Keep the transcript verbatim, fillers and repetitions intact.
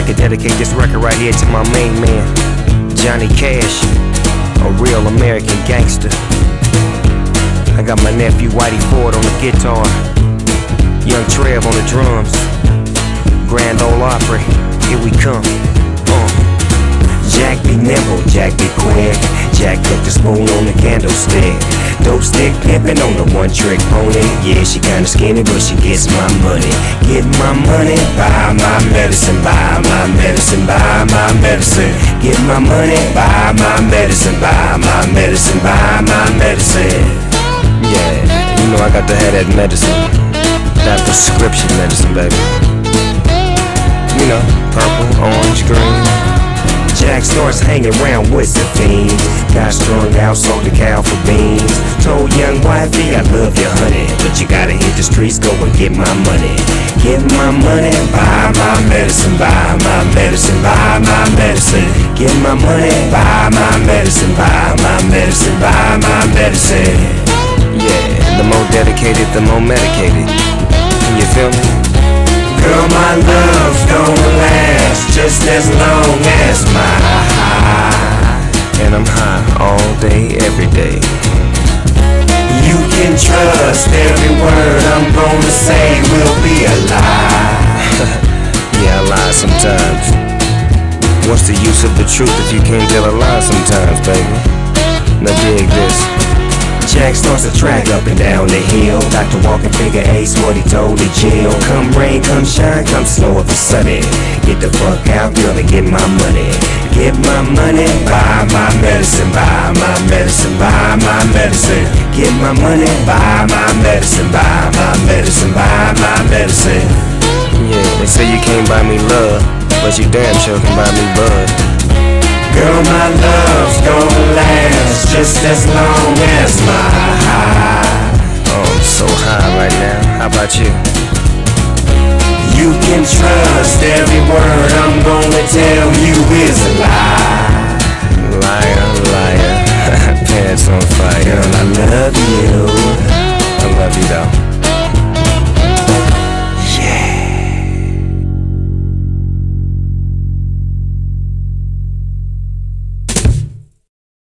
like to dedicate this record right here to my main man, Johnny Cash, a real American gangster. I got my nephew Whitey Ford on the guitar, Young Trev on the drums, Grand Ole Opry, here we come. Uh. Jack be nimble, Jack be quick, Jack put the spoon on the candlestick. Dope stick pimpin' on the one trick pony. Yeah, she kinda skinny, but she gets my money. Get my money, buy my medicine, buy my medicine, buy my medicine. Get my money, buy my medicine, buy my medicine, buy my medicine. Yeah, you know I got to have that medicine, that prescription medicine, baby. You know, purple, orange, green. Jack starts hanging around with the fiends. Got strung out, sold the cow for beans. Told young wifey, I love you, honey, but you gotta hit the streets, go and get my money. Get my money, buy my medicine, buy my medicine, buy my medicine. Get my money, buy my medicine, buy my medicine, buy my medicine. Yeah, the more dedicated, the more medicated. You feel me? Girl, my love's gonna last just as long as my high. And I'm high all day, every day. You can trust every word I'm gonna say will be a lie. Yeah, I lie sometimes. What's the use of the truth if you can't tell a lie sometimes, baby? Now dig this. Jack starts to track up and down the hill. Doctor walking figure ace what he told the jail. Come rain, come shine, come snow if it's sunny. Get the fuck out, girl, and get my money. Get my money, buy my medicine, buy my medicine, buy my medicine. Get my money, buy my medicine, buy my medicine, buy my medicine. Yeah, they say you can't buy me love, but you damn sure can buy me bud. Girl, my love's gonna last just as long as my high. Oh, I'm so high right now. How about you? You can trust every word I'm gonna tell you is a lie. Liar, liar, pants on fire. Girl, I love you. I love you though.